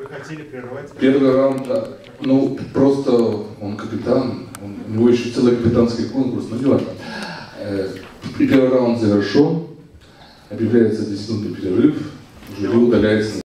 Вы хотели прервать? Первый раунд, ну, просто он капитан, у него еще целый капитанский конкурс, но не важно. Первый раунд завершен, объявляется 10-минутный перерыв, жюри удаляется.